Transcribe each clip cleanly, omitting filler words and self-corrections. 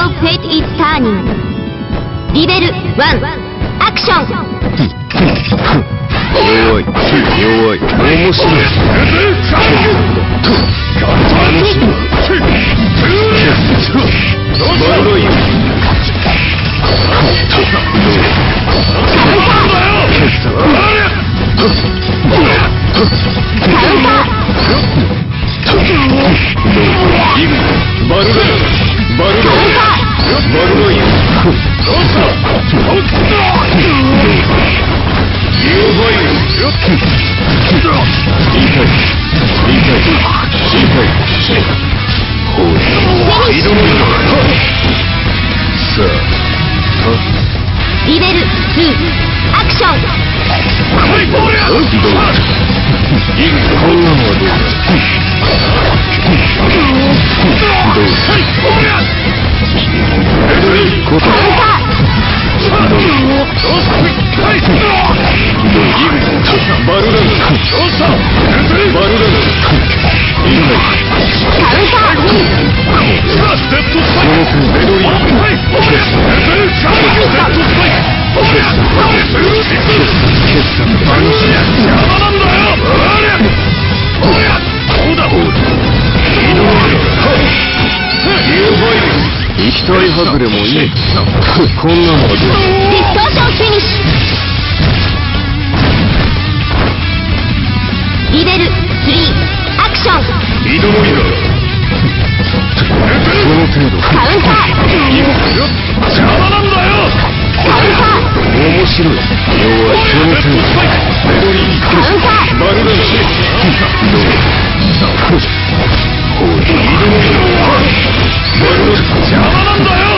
Now fate is turning. リベル1アクション。 弱い弱い面白いリベル2アクション。 こんなのはどうだ期待外れもいいこんなのはどうだディストーションフィニッシュ。リベル3アクション。 挑むよその程度カウンター。 邪魔なんだよカウンター。 面白い弱いその程度カウンター。 バルダンシどう邪魔なんだよ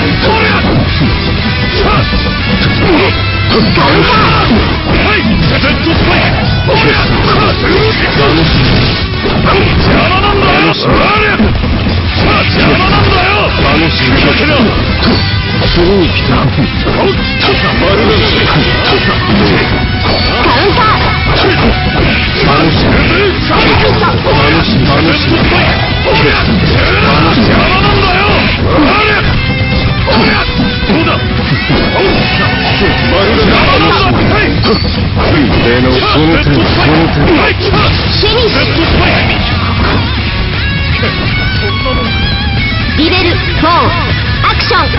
リベル4アクション。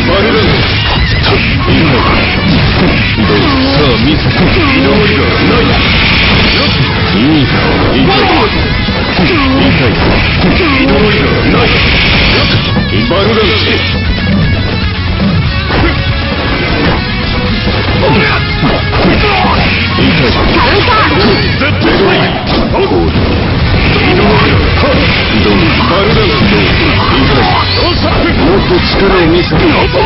力を見せて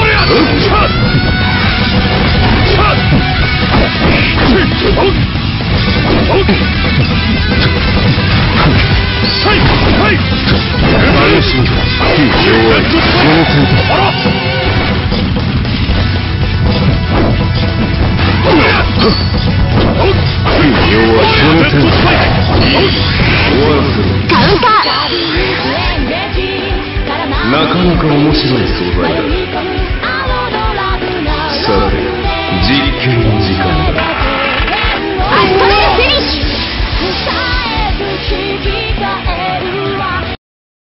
なかなか面白い素材だ。さて、実験の時間だ。 アストレルフィニッシュ。